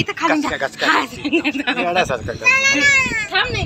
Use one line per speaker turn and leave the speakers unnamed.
तर खाली
कसं काय? येड्यासारखं करतो.
थांब नाही